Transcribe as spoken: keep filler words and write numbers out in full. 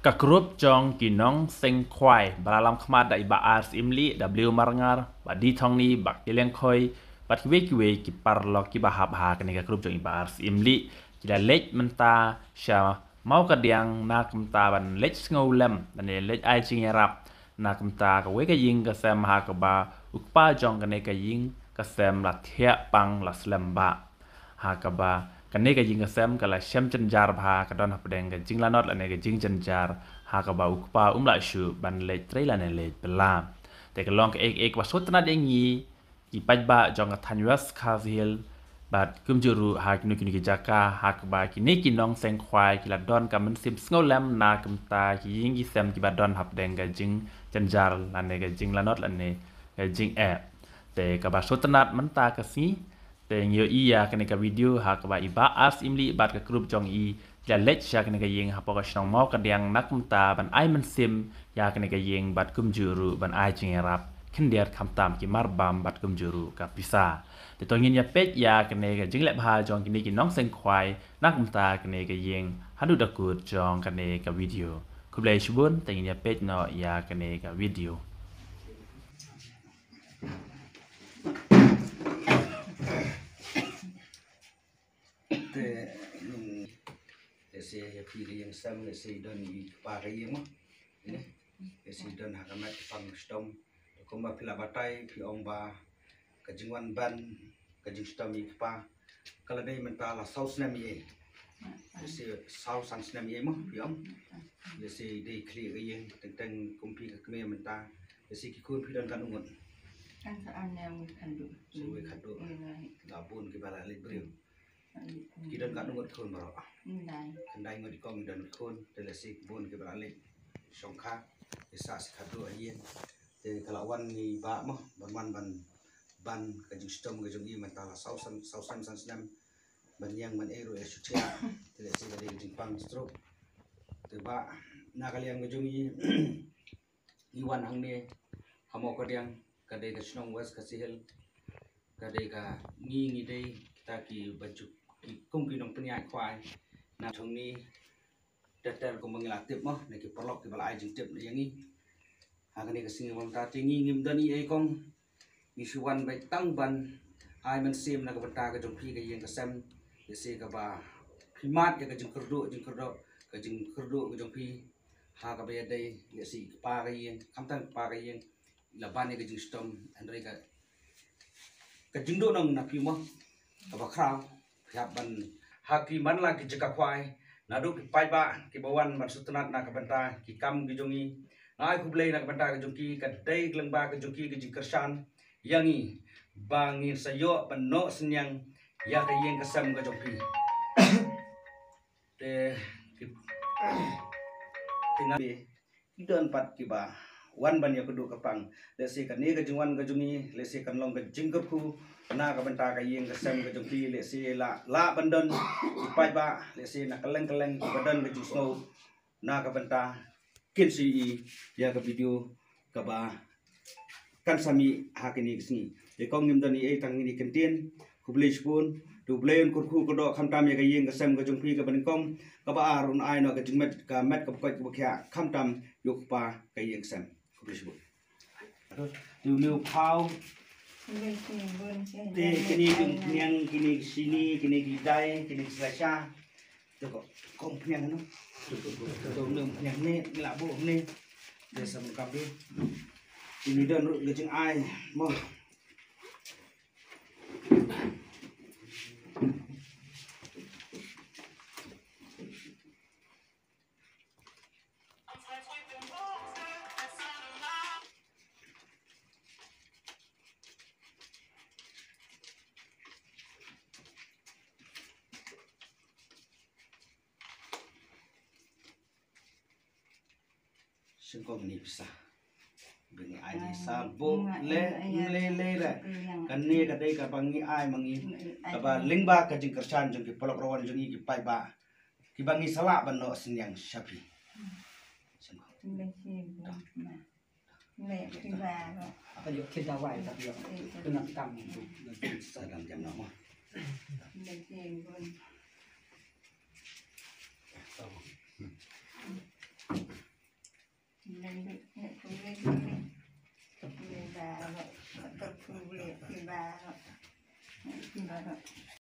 Ka grup jong kinong seng kwai balalam khmat da iba ars imli w marangar ba di thong ni ba keleng khoi bat kiwe kiwe ki parlo ki ba hab ha kani ka grup jong iba ars imli kila lech menta sha mau ka diang na kamta ban lech ngau lem dan lech ai ching rap na kamta ka we ka ying ka sem ha ka ba ukpa jong kani ka ying ka sem la thia pang la slem ba ha ka ba kan ne ka jing sem ka la shem chen jar bha ka don hap deng ka jing la not la ne ka jing chen jar ha ka ba ukpa um la shu ban le tre la ne le bela te ka long ka ek ek wa sot na deng yi ki paj ba jong ka than yus ka vil bat kum juru ha ki nu ki ki jaka ha ka ba ki ne ki nong seng khwai ki la don ka man sim sngo lam na kum ta ki ying ki sem ki ba don hap deng ka jing chen jar la ne ka jing la not la ne ka jing e te ka ba sot na man ta ka si Teng yo iya kene ka video ha ka ba iba as imli bat ka grup jong i ya lech sha kene ka yeng ha po ka snong mau ka diang nak mta ban ai man sim ya kene ka yeng bat kum juru ban ai ching rap kin der kham tam ki mar bam bat kum juru ka pisa te to ngin ya pet ya kene ka jing le bha jong kini ki nong seng khwai nak mta kene ka yeng hanu da ku jong kene ka video ku ble shbun te ngin ya pet no ya kene ka video se ya pili yang sam le se don i pa ga yang ma ne se don ha kamat pang stom ko ma pila batai pi ong ba ka jingwan ban ka jing stom i pa kala dai men ta la south nam ye se south san nam ye ma pi ong le se dei kli ga yang teng teng kum pi ka kme men ta le se ki kun pi don kan ngot kan sa an nam kan du so we kan du la bun ki bala le brio ki don kan ngot kun ma Ndai. Kendai ngot kong dan kun telesik bun ke balik songkha isa sikadu ayen te kalawan ni ba mo ban ban ban ka jing stom ka jing i mentala sausan sausan san snam ban yang man ero e sucia telesik ka jing pang stroke te ba na kaliang ka jing i iwan hang ne hamo ko diang ka de ka snong was ka sihel ka de ka ngi ngi dei kita ki baju ki kum ki nong penya kwai na thong ni tetel ko mangila tip mo ne ki perlok ki bala ajing tip yang ni ha ka ni ka singi wang ta tingi ngim dani ai kong ni suwan bai tang ban ai man sim na ka bata ka jong phi ka yeng ka sam ye se ka ba phimat ya ka jing kurdu jing kurdu ka jing kurdu ka jong phi ha ka ba dai ye si pa ka yeng kam tang pa ka yeng la ban ni ka jing stom andre ka ka jing do nong na phi mo ka ba khrau ya ban haki man la ki jeka kwai nadu ki pai ba ki bawan man sutanat na ka banta ki kam ki jongi ai ku blei na ka banta ka jongi ka dei gleng ba ka jongi ki jikersan yangi bangi sayo pano senyang ya ka yeng ka sam ka jongi te ki tinggal ki don pat ki ba wan ban ya kudu kapang lesi kan ni ka jingwan ka jongi lesi kan long ka jingkep ku na ka banta ka yeng ka sam ka jongi lesi la la bandon ipai ba lesi na keleng keleng badan ka jing snow na ka banta kin si i ya ka video ka ba kan sami hakini kisni e kong nim dani e tang ni kentien ku blei spun tu blei kur ku ko do kham tam ya ka yeng ka sam ka jongi ka ban kom ka ba arun ai no ka jingmet ka met ka ko ka kya kham tam yok pa ka yeng sam liu liu pau te kini yang kini sini kini gidai kini selasa tu kok kompiang no tu liu yang ni la bu ni de sam kabe ini dan ru gejeng ai mo singkong ni bisa bengi ai ni sabuk le le le le kan ni ka dei ka bangi ai mangi ka ba lingba ka jing kersan jong ki polok rawan jong ki pai ba ki bangi sala ban no senyang sapi singkong le ki ba apa yo kita wai tapi yo dengan kam sedang jam nama le ki bun rồi, tập phu lệ phi ba rồi, phi ba rồi.